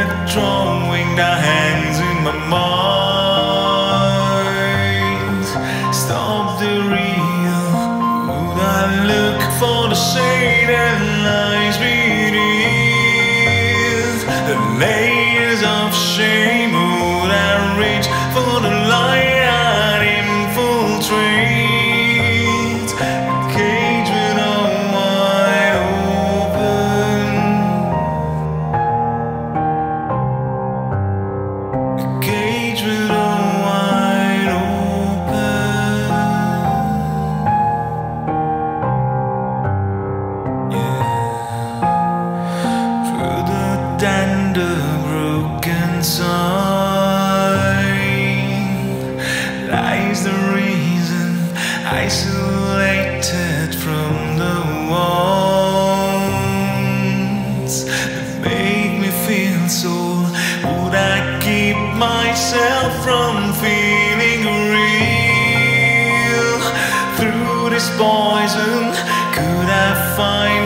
drawing the hands in my mind. Stop the real. Would I look for the shade that lies beneath the layers of shame? Would I reach for the light that infiltrates a cage with a wide open, a cage with a wide open, yeah. Further than the broken sign lies the reason, isolated from the ones that make me feel so. Would I keep myself from feeling real through this poison? Could I find